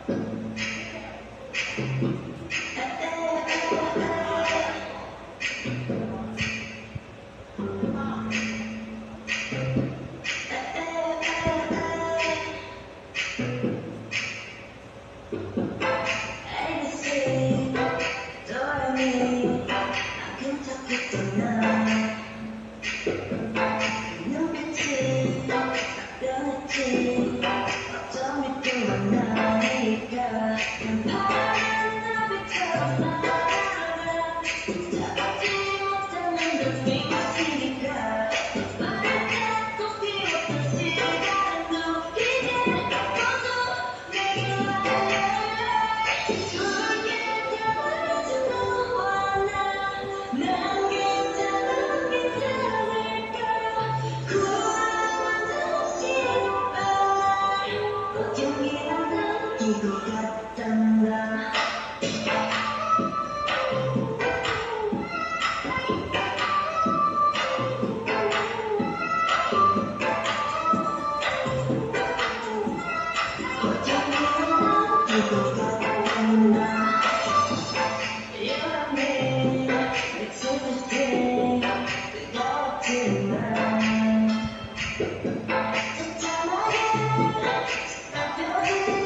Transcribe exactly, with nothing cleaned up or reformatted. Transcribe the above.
어쩜 이렇게 만나니까 파란 나비처럼 날아가 잡지 못하는 그 빛이니까 말을 갖고 피웠던 시간도 이제 꺼져 내게 말해 붉게 타버려진 너와 나난 괜찮아 괜찮을까 후회만 없이 걱정이란 이거 같단다 걱정이란 이거 같단다 여름에 미칠 때 뜨겁지만 잠잠하게 쏟아져진